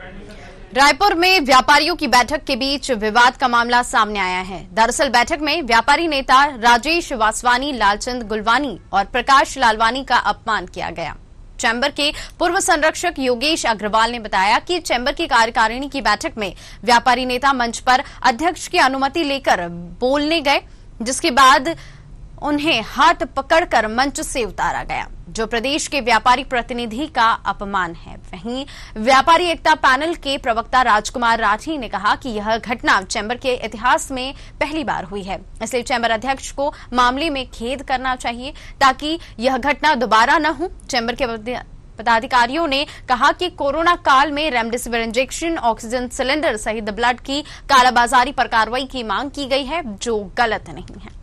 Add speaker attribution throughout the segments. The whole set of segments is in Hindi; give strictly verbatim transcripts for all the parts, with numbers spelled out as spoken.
Speaker 1: रायपुर में व्यापारियों की बैठक के बीच विवाद का मामला सामने आया है। दरअसल बैठक में व्यापारी नेता राजेश वासवानी, लालचंद गुलवानी और प्रकाश लालवानी का अपमान किया गया। चैम्बर के पूर्व संरक्षक योगेश अग्रवाल ने बताया कि चैम्बर की कार्यकारिणी की बैठक में व्यापारी नेता मंच पर अध्यक्ष की अनुमति लेकर बोलने गए, जिसके बाद उन्हें हाथ पकड़कर मंच से उतारा गया, जो प्रदेश के व्यापारी प्रतिनिधि का अपमान है। वहीं व्यापारी एकता पैनल के प्रवक्ता राजकुमार राठी ने कहा कि यह घटना चैम्बर के इतिहास में पहली बार हुई है, इसलिए चैम्बर अध्यक्ष को मामले में खेद करना चाहिए ताकि यह घटना दोबारा न हो। चैम्बर के पदाधिकारियों ने कहा कि कोरोना काल में रेमडेसिविर इंजेक्शन, ऑक्सीजन सिलेंडर सहित ब्लड की कालाबाजारी पर कार्रवाई की मांग की गई है, जो गलत नहीं है।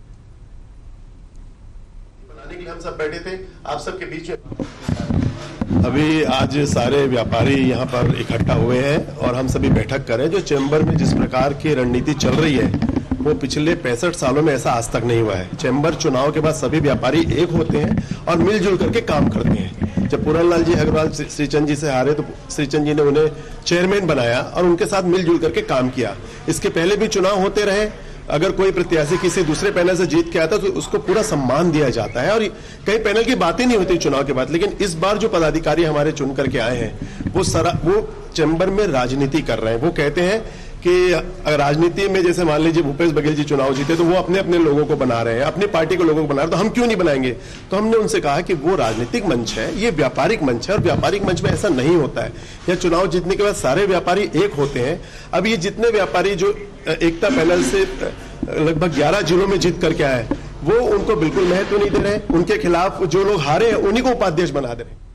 Speaker 2: हम सब बैठे थे आप सबके बीच में। अभी आज सारे व्यापारी यहाँ पर इकट्ठा हुए हैं और हम सभी बैठक करें। जो चैम्बर में जिस प्रकार की रणनीति चल रही है वो पिछले पैंसठ सालों में ऐसा आज तक नहीं हुआ है। चैम्बर चुनाव के बाद सभी व्यापारी एक होते हैं और मिलजुल करके काम करते हैं। जब पूरनलाल जी अग्रवाल श्रीचंद जी से हारे तो श्रीचंद जी ने उन्हें चेयरमैन बनाया और उनके साथ मिलजुल करके काम किया। इसके पहले भी चुनाव होते रहे। अगर कोई प्रत्याशी किसी दूसरे पैनल से जीत के आता तो उसको पूरा सम्मान दिया जाता है और कई पैनल की बातें नहीं होती चुनाव के बाद। लेकिन इस बार जो पदाधिकारी हमारे चुन करके आए हैं वो सरा वो चैम्बर में राजनीति कर रहे हैं। वो कहते हैं कि राजनीति में जैसे मान लीजिए भूपेश बघेल जी चुनाव जीते तो वो अपने अपने लोगों को बना रहे हैं, अपनी पार्टी के लोगों को बना रहे हैं, तो हम क्यों नहीं बनाएंगे। तो हमने उनसे कहा कि वो राजनीतिक मंच है, ये व्यापारिक मंच है और व्यापारिक मंच में ऐसा नहीं होता है। यह चुनाव जीतने के बाद सारे व्यापारी एक होते हैं। अब ये जितने व्यापारी जो एकता पैनल से लगभग ग्यारह जिलों में जीत करके आए वो उनको बिल्कुल महत्व नहीं दे रहे। उनके खिलाफ जो लोग हारे हैं उन्हीं को उपाध्यक्ष बना दे रहे हैं।